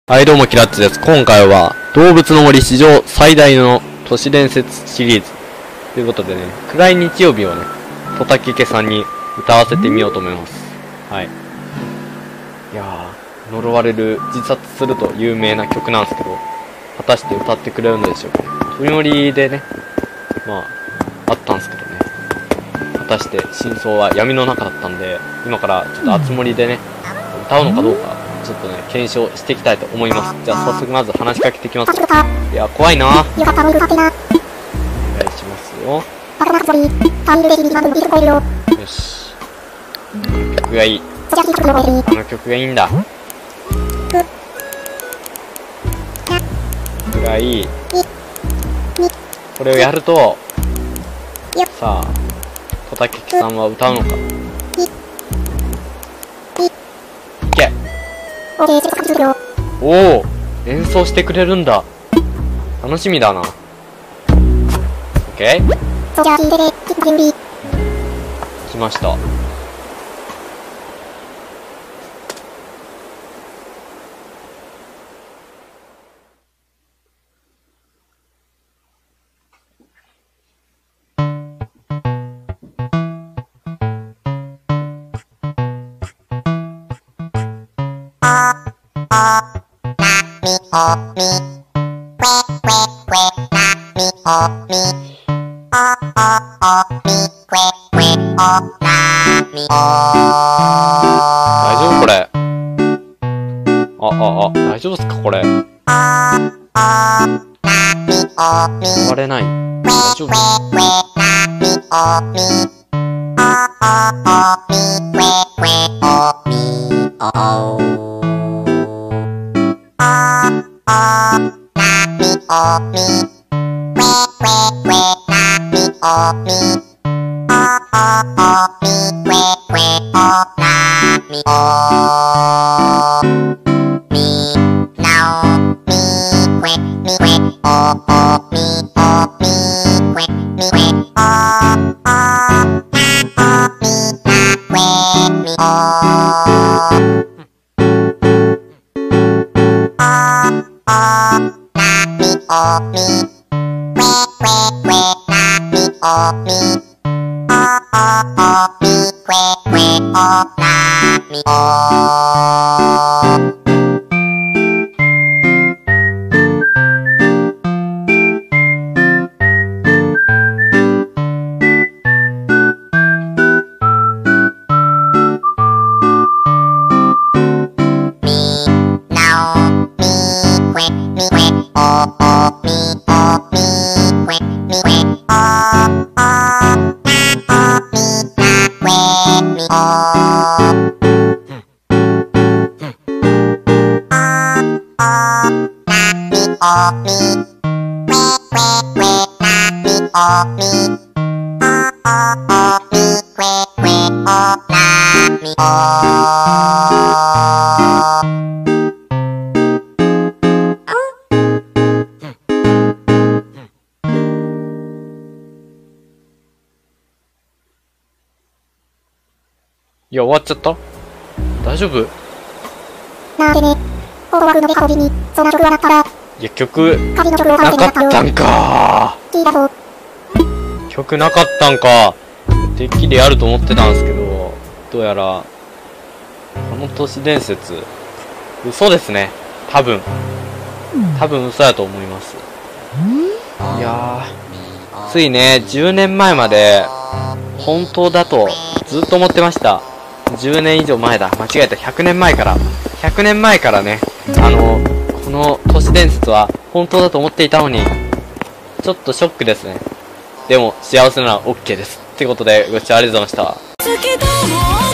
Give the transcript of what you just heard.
はい、どうも、キラッツです。今回は、動物の森史上最大の都市伝説シリーズ。ということでね、暗い日曜日をね、トタケケさんに歌わせてみようと思います。はい。いやー、呪われる、自殺すると有名な曲なんですけど、果たして歌ってくれるのでしょうかね。鳥のりでね、まあ、あったんですけどね。果たして真相は闇の中だったんで、今からちょっと熱盛でね、歌うのかどうか。ちょっとね、検証していきたいと思います。じゃあ早速まず話しかけていきます。いや、怖いな。お願いしますよ。よし。曲がいい。この曲がいいんだ。曲がいい。これをやると、さあ、トタケキさんは歌うのか。おお、演奏してくれるんだ。楽しみだな。オッケー。来ました。大丈夫これ。大丈夫っすかこれ。割れない。大丈夫。いや、終わっちゃった？大丈夫？いや、曲、なかったんかー。曲なかったんか。てっきりあると思ってたんですけど、どうやら、この都市伝説、嘘ですね。多分嘘やと思います。いやー、ついね、10年前まで、本当だとずっと思ってました。10年以上前だ。間違えた。100年前からね、この都市伝説は本当だと思っていたのに、ちょっとショックですね。でも、幸せなら OK です。ってことで、ご視聴ありがとうございました。